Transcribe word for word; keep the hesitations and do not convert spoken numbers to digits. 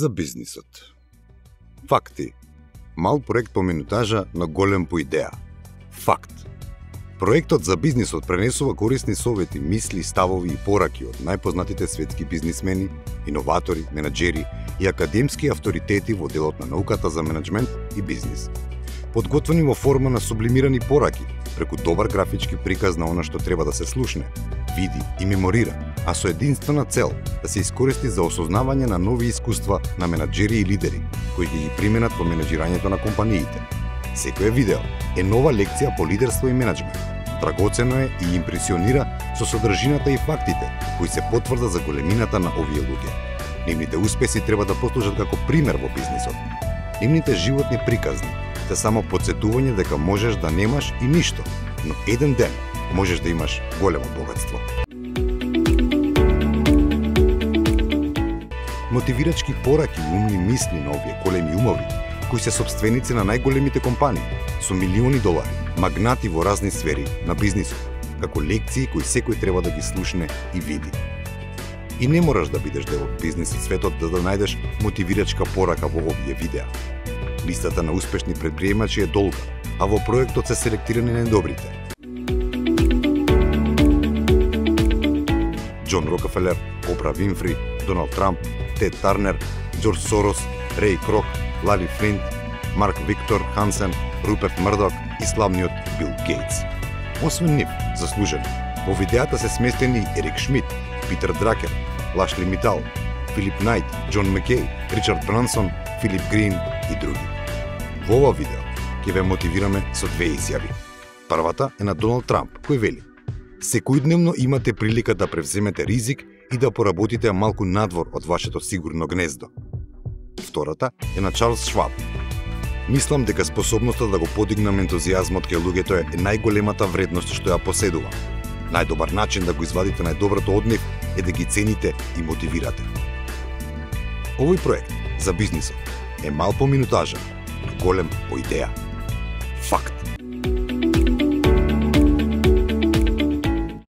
За бизнисот. Факти. Мал проект по минутажа, но голем по идеја. Факт. Проектот за бизнисот пренесува корисни совети, мисли, ставови и пораки од најпознатите светски бизнисмени, иноватори, менаџери и академски авторитети во делот на науката за менеджмент и бизнис. Подготвени во форма на сублимирани пораки, преку добар графички приказ на она што треба да се слушне, види и меморира, а со единствена цел да се искористи за осознавање на нови искуства на менаџери и лидери, кои ќе ги применат во менаџирањето на компаниите. Секое видео е нова лекција по лидерство и менеджмент. Драгоцено е и импресионира со содржината и фактите, кои се потврда за големината на овие луѓе. Нивните успеси треба да послужат како пример во бизнисот. Нивните животни приказни те само потсетување дека можеш да немаш и ништо, но еден ден можеш да имаш големо богатство. Мотивирачки пораки и умни мисли на овие големи умови, кои се собственици на најголемите компании, со милиони долари, магнати во разни сфери на бизнисот, како лекции кои секој треба да ги слушне и види. И не мораш да бидеш дел од бизнис светот да да најдеш мотивирачка порака во овие видеа. Листата на успешни предприемачи е долга, а во проектот се селектирани најдобрите. Џон Рокфелер, Опра Винфри, Доналд Трамп, Тед Тарнер, Џорџ Сорос, Реј Крок, Лари Флинт, Марк Виктор Хансен, Руперт Мрдок и славниот Бил Гейтс. Освен нив, заслужени, во видеата се сместени Ерик Шмидт, Питер Дракер, Лашли Митал, Филип Најт, Џон Макеј, Ричард Брансон, Филип Грин и други. Во ова видео ќе ве мотивираме со две изјави. Првата е на Доналд Трамп, кој вели: секојдневно имате прилика да превземете ризик и да поработите малку надвор од вашето сигурно гнездо. Втората е на Чарлс Шваб. Мислам дека способноста да го подигнам ентузијазмот кај луѓето е најголемата вредност што ја поседува. Најдобар начин да го извадите најдоброто од нив е да ги цените и мотивирате. Овој проект за бизнисот е мал по минутажа, но голем по идеја.